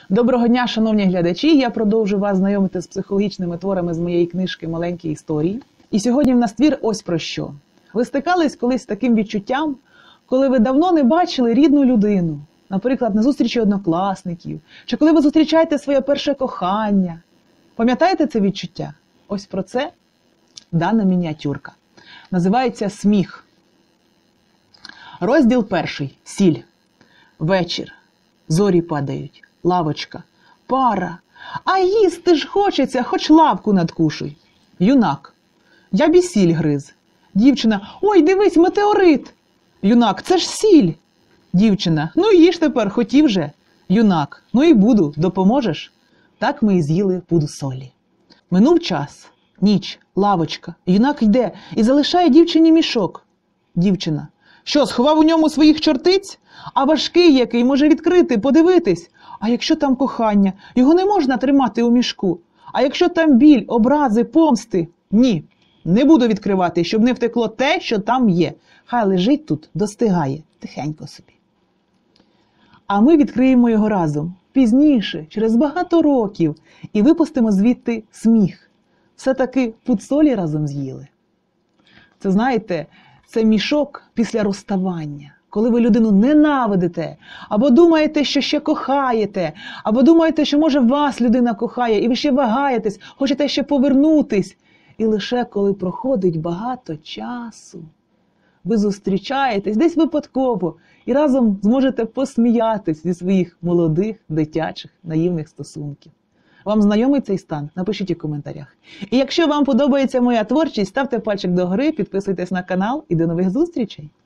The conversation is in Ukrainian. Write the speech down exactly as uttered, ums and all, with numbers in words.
Доброго дня, шановні глядачі! Я продовжу вас знайомити з психологічними творами з моєї книжки «Маленькі історії». І сьогодні в нас твір ось про що. Ви стикались колись з таким відчуттям, коли ви давно не бачили рідну людину, наприклад, на зустрічі однокласників, чи коли ви зустрічаєте своє перше кохання. Пам'ятаєте це відчуття? Ось про це дана мініатюрка. Називається «Сміх». Розділ перший. Сіль. Вечір. Зорі падають. Лавочка. Пара. А їсти ж хочеться, хоч лавку надкушуй. Юнак. Я б і сіль гриз. Дівчина. Ой, дивись, метеорит. Юнак. Це ж сіль. Дівчина. Ну їж тепер, хотів же. Юнак. Ну і буду. Допоможеш? Так ми і з'їли пуд солі. Минув час. Ніч. Лавочка. Юнак йде і залишає дівчині мішок. Дівчина. Що, сховав у ньому своїх чортиць? А важкий який, може відкрити, подивитись? А якщо там кохання? Його не можна тримати у мішку. А якщо там біль, образи, помсти? Ні, не буду відкривати, щоб не втекло те, що там є. Хай лежить тут, достигає, тихенько собі. А ми відкриємо його разом, пізніше, через багато років, і випустимо звідти сміх. Все-таки пуд солі разом з'їли. Це, знаєте, це мішок після розставання. Коли ви людину ненавидите, або думаєте, що ще кохаєте, або думаєте, що, може, вас людина кохає, і ви ще вагаєтесь, хочете ще повернутись. І лише коли проходить багато часу, ви зустрічаєтесь десь випадково і разом зможете посміятись зі своїх молодих, дитячих, наївних стосунків. Вам знайомий цей стан? Напишіть у коментарях. І якщо вам подобається моя творчість, ставте пальчик догори, підписуйтесь на канал і до нових зустрічей!